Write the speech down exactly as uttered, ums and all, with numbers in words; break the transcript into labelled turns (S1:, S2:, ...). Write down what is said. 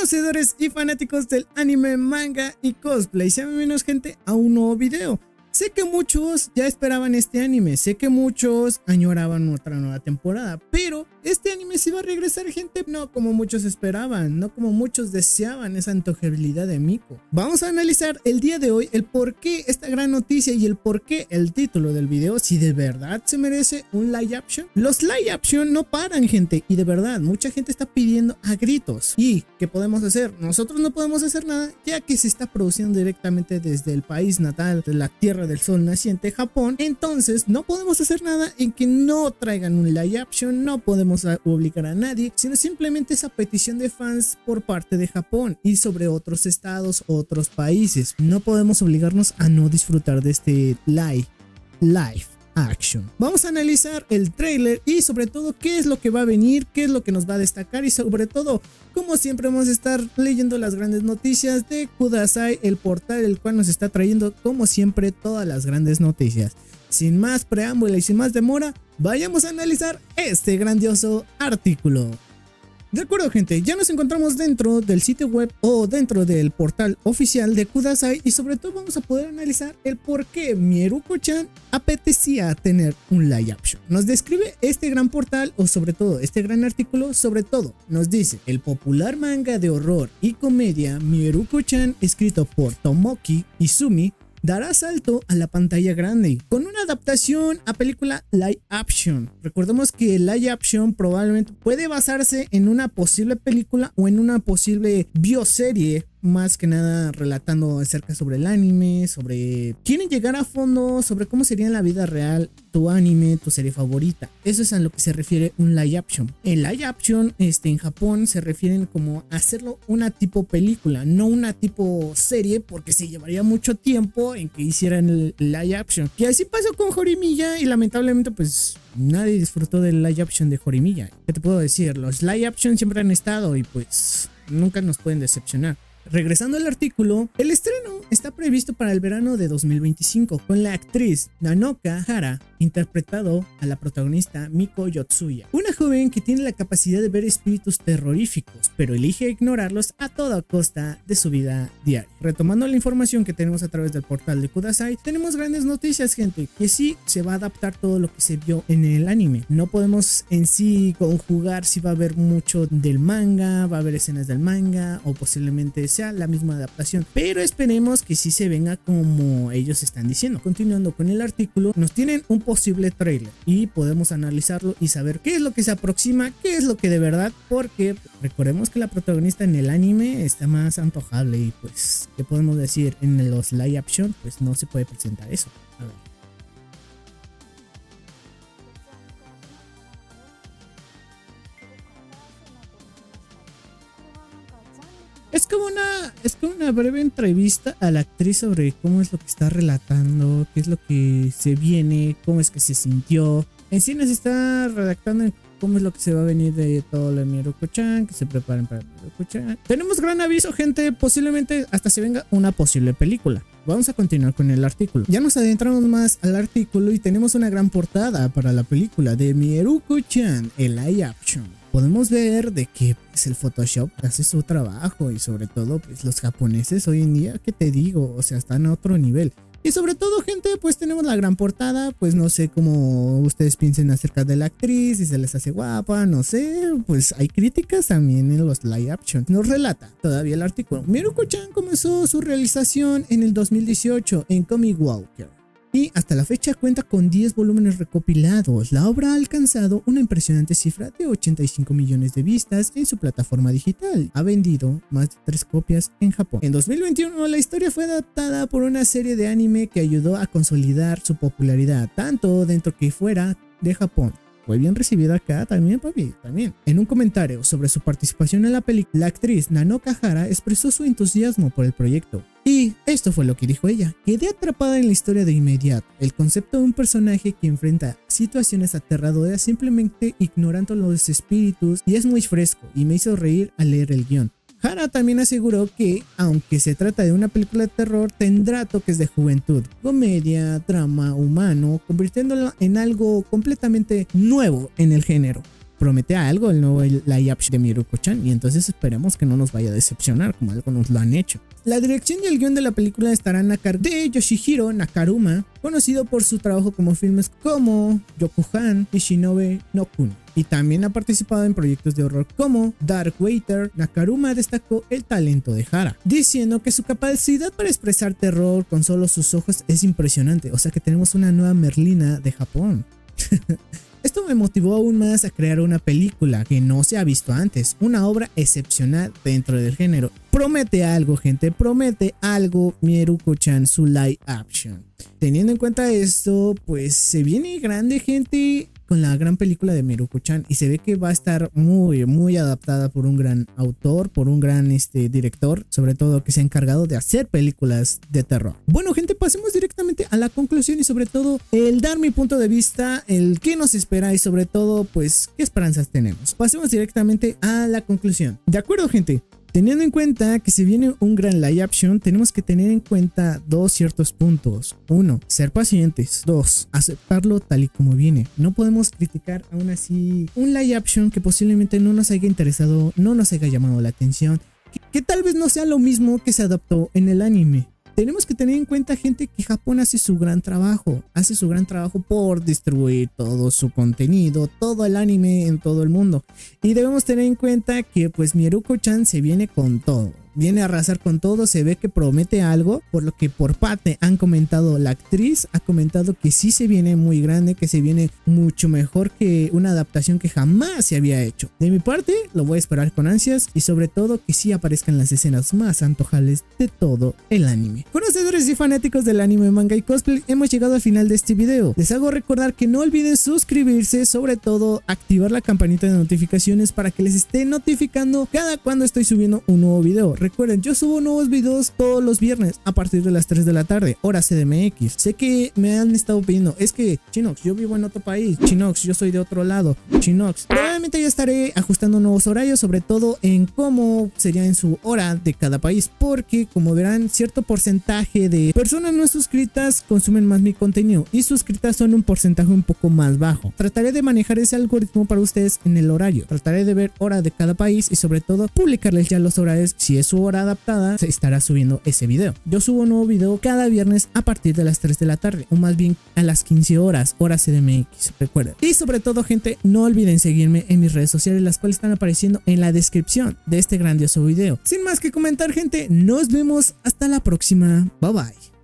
S1: conocedores y fanáticos del anime, manga y cosplay, sean bienvenidos gente a un nuevo video. Sé que muchos ya esperaban este anime, sé que muchos añoraban otra nueva temporada, pero este anime sí va a regresar, gente, no como muchos esperaban, no como muchos deseaban esa antojabilidad de Miko. Vamos a analizar el día de hoy el por qué esta gran noticia y el por qué el título del video, si de verdad se merece un live action. Los live action no paran, gente, y de verdad mucha gente está pidiendo a gritos. ¿Y qué podemos hacer? Nosotros no podemos hacer nada, ya que se está produciendo directamente desde el país natal de la tierra del sol naciente, Japón. Entonces no podemos hacer nada en que no traigan un live action, no podemos obligar a nadie, sino simplemente esa petición de fans por parte de Japón y sobre otros estados, otros países. No podemos obligarnos a no disfrutar de este live live action. Vamos a analizar el trailer y sobre todo qué es lo que va a venir, qué es lo que nos va a destacar y sobre todo, como siempre, vamos a estar leyendo las grandes noticias de Kudasai, el portal el cual nos está trayendo como siempre todas las grandes noticias. Sin más preámbulo y sin más demora, vayamos a analizar este grandioso artículo. De acuerdo, gente, ya nos encontramos dentro del sitio web o dentro del portal oficial de Kudasai y sobre todo vamos a poder analizar el por qué Mieruko-chan apetecía tener un live action. Nos describe este gran portal o sobre todo este gran artículo, sobre todo nos dice el popular manga de horror y comedia Mieruko-chan, escrito por Tomoki Izumi, dará salto a la pantalla grande con una adaptación a película live action. Recordemos que el live action probablemente puede basarse en una posible película o en una posible bioserie, más que nada relatando acerca sobre el anime, sobre quieren llegar a fondo sobre cómo sería en la vida real tu anime, tu serie favorita. Eso es a lo que se refiere un live action. El live action este, en Japón se refieren como hacerlo una tipo película, no una tipo serie, porque se llevaría mucho tiempo en que hicieran el live action. Y así pasó con Horimiya y lamentablemente pues nadie disfrutó del live action de Horimiya. ¿Qué te puedo decir? Los live action siempre han estado y pues nunca nos pueden decepcionar. Regresando al artículo, el estreno está previsto para el verano de dos mil veinticinco con la actriz Nanoka Hara interpretado a la protagonista Miko Yotsuya, una joven que tiene la capacidad de ver espíritus terroríficos pero elige ignorarlos a toda costa de su vida diaria. Retomando la información que tenemos a través del portal de Kudasai, tenemos grandes noticias, gente, que sí se va a adaptar todo lo que se vio en el anime. No podemos en sí conjugar si va a haber mucho del manga, va a haber escenas del manga o posiblemente sea la misma adaptación, pero esperemos que sí se venga como ellos están diciendo. Continuando con el artículo, nos tienen un posible trailer y podemos analizarlo y saber qué es lo que se aproxima, qué es lo que de verdad, porque recordemos que la protagonista en el anime está más antojable y pues, ¿qué podemos decir? En los live action pues no se puede presentar eso. A ver. Es como una es como una breve entrevista a la actriz sobre cómo es lo que está relatando, qué es lo que se viene, cómo es que se sintió. En sí nos está redactando cómo es lo que se va a venir de todo lo de Mieruko-chan, que se preparen para Mieruko-chan. Tenemos gran aviso, gente, posiblemente hasta se venga una posible película. Vamos a continuar con el artículo. Ya nos adentramos más al artículo y tenemos una gran portada para la película de Mieruko-chan, el live action. Podemos ver de que pues, el Photoshop hace su trabajo y sobre todo pues los japoneses hoy en día, ¿qué te digo? O sea, están a otro nivel. Y sobre todo, gente, pues tenemos la gran portada, pues no sé cómo ustedes piensen acerca de la actriz, si se les hace guapa, no sé, pues hay críticas también en los live action. Nos relata todavía el artículo. Mieruko-chan comenzó su realización en el dos mil dieciocho en Comic Walker. Y hasta la fecha cuenta con diez volúmenes recopilados. La obra ha alcanzado una impresionante cifra de ochenta y cinco millones de vistas en su plataforma digital. Ha vendido más de tres copias en Japón. En dos mil veintiuno la historia fue adaptada por una serie de anime que ayudó a consolidar su popularidad, tanto dentro que fuera de Japón. Fue bien recibida acá también, papi, también. En un comentario sobre su participación en la película, la actriz Nanoka Hara expresó su entusiasmo por el proyecto. Y esto fue lo que dijo ella: quedé atrapada en la historia de inmediato. El concepto de un personaje que enfrenta situaciones aterradoras simplemente ignorando los espíritus y es muy fresco y me hizo reír al leer el guión. Hara también aseguró que, aunque se trata de una película de terror, tendrá toques de juventud, comedia, drama humano, convirtiéndola en algo completamente nuevo en el género. promete algo el nuevo live action de Miruko-chan, y entonces esperemos que no nos vaya a decepcionar como algo nos lo han hecho. La dirección y el guión de la película estarán a cargo de Yoshihiro Nakaruma, conocido por su trabajo como filmes como Yokuhan y Shinobi no Kuni, y también ha participado en proyectos de horror como Dark Waiter. Nakaruma destacó el talento de Hara, diciendo que su capacidad para expresar terror con solo sus ojos es impresionante, o sea que tenemos una nueva Merlina de Japón. Esto me motivó aún más a crear una película que no se ha visto antes, una obra excepcional dentro del género. Promete algo, gente, promete algo Miruko-chan, su live action. Teniendo en cuenta esto, pues se viene grande, gente, con la gran película de Miruko-chan, y se ve que va a estar muy muy adaptada por un gran autor, por un gran este, director, sobre todo que se ha encargado de hacer películas de terror. Bueno, gente, pasemos directamente a la conclusión y sobre todo el dar mi punto de vista, el qué nos espera y sobre todo pues qué esperanzas tenemos. Pasemos directamente a la conclusión. De acuerdo, gente. Teniendo en cuenta que se viene un gran live action, tenemos que tener en cuenta dos ciertos puntos. Uno, ser pacientes. Dos, aceptarlo tal y como viene. No podemos criticar aún así un live action que posiblemente no nos haya interesado, no nos haya llamado la atención, que, que tal vez no sea lo mismo que se adaptó en el anime. Tenemos que tener en cuenta, gente, que Japón hace su gran trabajo, hace su gran trabajo por distribuir todo su contenido, todo el anime en todo el mundo. Y debemos tener en cuenta que pues Miruko-chan se viene con todo. Viene a arrasar con todo, se ve que promete algo, por lo que por parte han comentado, la actriz ha comentado que sí se viene muy grande, que se viene mucho mejor que una adaptación que jamás se había hecho. De mi parte, lo voy a esperar con ansias y sobre todo que sí aparezcan las escenas más antojables de todo el anime. Conocedores y fanáticos del anime, manga y cosplay, hemos llegado al final de este video. Les hago recordar que no olviden suscribirse, sobre todo activar la campanita de notificaciones para que les esté notificando cada cuando estoy subiendo un nuevo video. Recuerden, yo subo nuevos videos todos los viernes a partir de las tres de la tarde, hora C D M X. Sé que me han estado pidiendo, es que Chinox, yo vivo en otro país, Chinox, yo soy de otro lado, Chinox. Probablemente ya estaré ajustando nuevos horarios, sobre todo en cómo sería en su hora de cada país, porque como verán, cierto porcentaje de personas no suscritas consumen más mi contenido y suscritas son un porcentaje un poco más bajo. Trataré de manejar ese algoritmo para ustedes en el horario, trataré de ver hora de cada país y sobre todo publicarles ya los horarios. Si es su hora adaptada, se estará subiendo ese video. Yo subo un nuevo video cada viernes a partir de las tres de la tarde, o más bien a las quince horas, hora C D M X, recuerden. Y sobre todo, gente, no olviden seguirme en mis redes sociales, las cuales están apareciendo en la descripción de este grandioso video. Sin más que comentar, gente, nos vemos hasta la próxima. Bye bye.